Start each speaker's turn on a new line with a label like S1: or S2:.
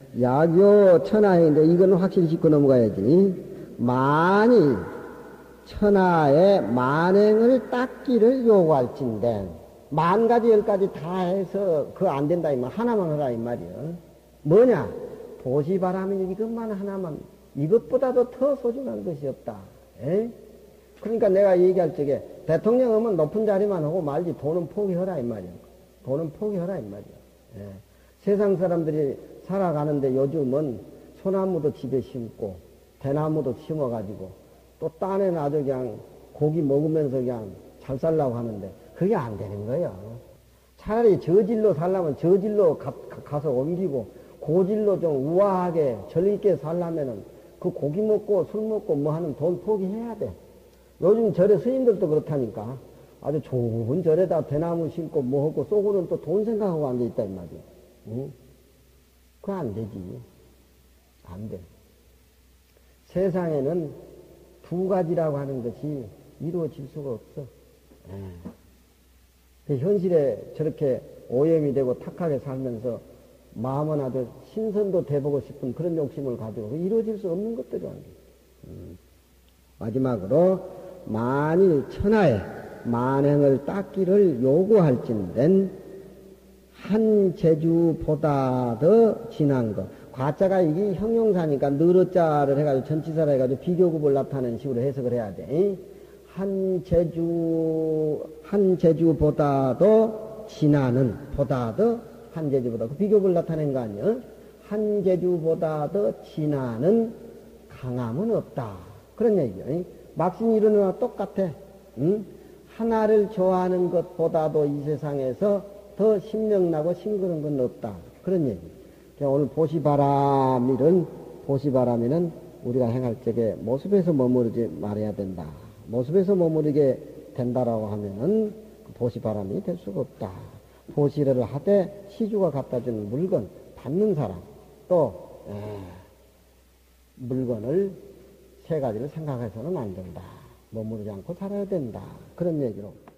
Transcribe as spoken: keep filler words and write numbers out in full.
S1: 야교 천하인데 이건 확실히 짚고 넘어가야지. 만일 천하의 만행을 닦기를 요구할진대. 만 가지 열 가지 다 해서 그거 안 된다 이 말. 하나만 하라 이 말이야. 뭐냐? 보시바람이 이것만 하나만, 이것보다도 더 소중한 것이 없다. 에? 그러니까 내가 얘기할 적에 대통령 하면 높은 자리만 하고 말지 돈은 포기하라 이 말이야. 돈은 포기하라 이 말이야. 예. 세상 사람들이 살아가는데 요즘은 소나무도 집에 심고 대나무도 심어가지고 또 딴에는 아주 그냥 고기 먹으면서 그냥 잘 살라고 하는데 그게 안 되는 거예요. 차라리 저질로 살려면 저질로 가, 가서 옮기고 고질로 좀 우아하게 절있게 살려면은 그 고기 먹고 술 먹고 뭐 하는 돈 포기해야 돼. 요즘 절에 스님들도 그렇다니까. 아주 좋은 절에다 대나무 심고 뭐 하고 쏘고는 또 돈 생각하고 앉아있다 이 말이야. 응? 그거 안 되지. 안 돼. 세상에는 두 가지라고 하는 것이 이루어질 수가 없어. 예. 현실에 저렇게 오염이 되고 탁하게 살면서 마음은 아주 신선도 돼보고 싶은 그런 욕심을 가지고 이루어질 수 없는 것들이란 게. 음. 마지막으로 만일 천하에 만행을 닦기를 요구할진된 한 제주보다 더 진한 것. 과자가 이게 형용사니까 늘어자를 해가지고 전치사를 해가지고 비교급을 나타내는 식으로 해석을 해야 돼. 한 제주, 한 제주보다도 진하는, 보다도 한 제주보다. 그 비교급을 나타낸 거 아니야? 한 제주보다도 진하는 강함은 없다. 그런 얘기야. 막신 이론과 똑같아. 응? 하나를 좋아하는 것보다도 이 세상에서 더 신명나고 싱그러운 건 없다. 그런 얘기. 오늘 보시바람이는, 보시바람이는 우리가 행할 적에 모습에서 머무르지 말아야 된다. 모습에서 머무르게 된다라고 하면은 보시바람이 될 수가 없다. 보시를 하되 시주가 갖다 주는 물건, 받는 사람, 또, 에, 물건을 세 가지를 생각해서는 안 된다. 머무르지 않고 살아야 된다. 그런 얘기로.